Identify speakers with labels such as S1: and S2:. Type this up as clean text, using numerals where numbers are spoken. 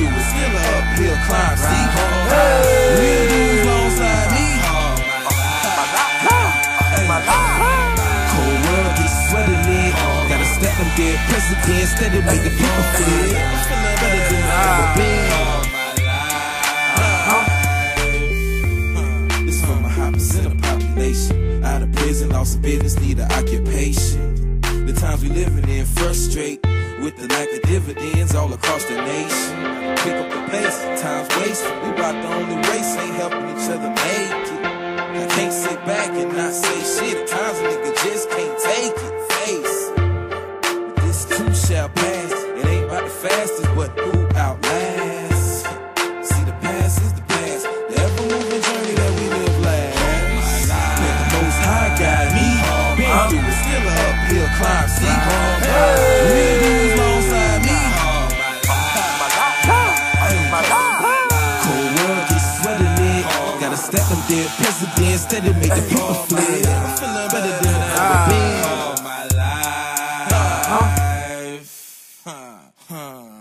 S1: through it, still an uphill climb. See, real dudes alongside me. Cold world gets sweating in. Gotta step them dead president, steady make the people feel better than I ever been. This for my high percent of population. Out of prison, lost of business, need an occupation. The times we living in frustrate with the lack of dividends all across the nation. Pick up the pace, time's wasted. We rock the only race, ain't helping each other make it. I can't sit back and not say shit. At times a nigga just can't take it. Face but this too shall pass. It ain't about the fastest, but who outlasts. See, the past is the past, the ever-moving journey that we live last. Let the most high guide me. Been through it, still an uphill climb. See, real dudes alongside me. Cold world gets sweating in. Gotta stack them dead presidents, steady make the people flip. I'm feeling better than I ever been. My life.